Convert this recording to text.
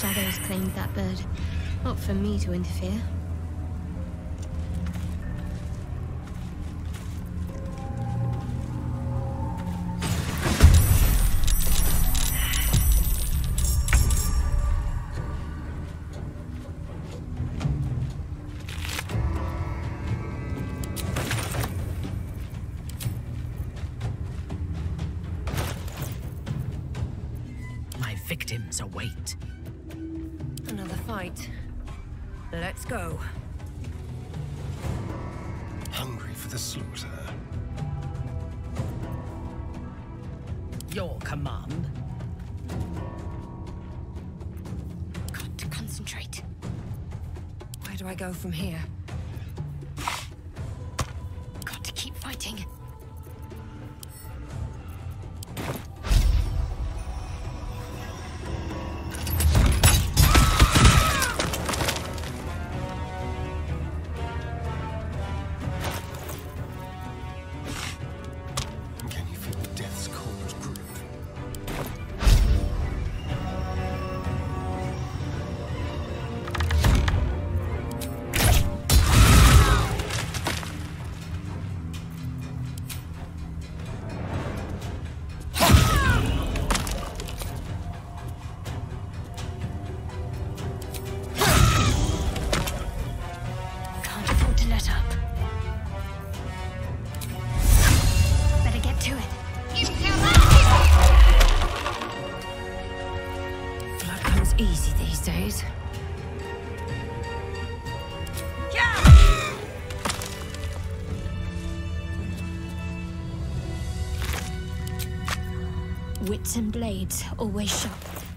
Shadows claimed that bird. Not for me to interfere. Victims await. Another fight. Let's go. Hungry for the slaughter. Your command. Got to concentrate. Where do I go from here? Got to keep fighting. Easy these days. Wits and blades, always sharp.